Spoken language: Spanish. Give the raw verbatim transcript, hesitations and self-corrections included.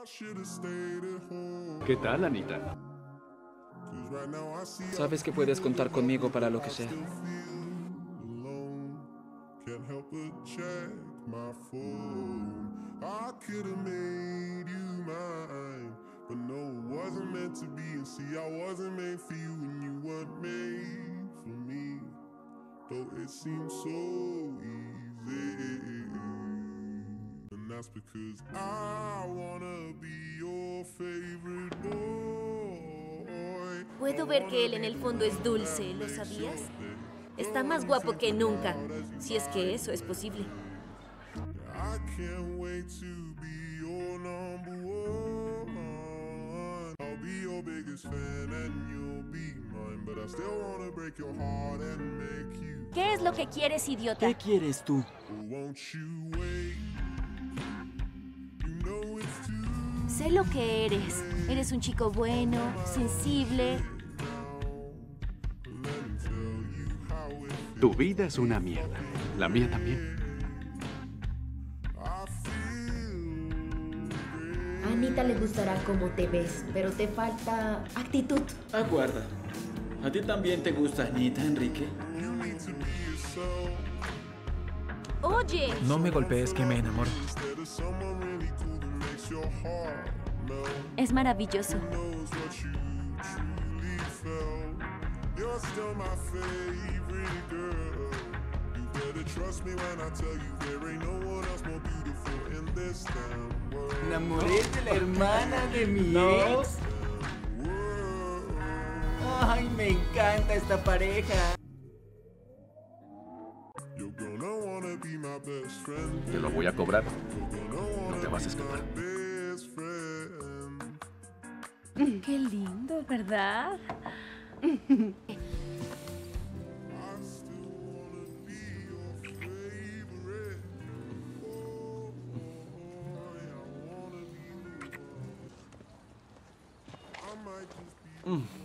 ¿Qué tal, Anita? Sabes que puedes contar conmigo para lo que sea. That's because I wanna be your favorite boy. Puedo ver que él en el fondo es dulce, ¿lo sabías? Está más guapo que nunca, si es que eso es posible. I can't wait to be your number one. I'll be your biggest fan and you'll be mine, but I still wanna break your heart and make you. ¿Qué es lo que quieres, idiota? ¿Qué quieres tú? Won't you wait? You know it's too. Sé lo que eres. Eres un chico bueno, sensible. Tu vida es una mierda. La mía también. A Anita le gustará cómo te ves, pero te falta actitud. Aguarda. ¿A ti también te gusta Anita, Enrique? Oye. No me golpees, que me enamoro. Es maravilloso. ¿Enamoré de la hermana de mi ex? ¡Ay, me encanta esta pareja! Te lo voy a cobrar. No te vas a escapar. Qué lindo, ¿verdad? Mm.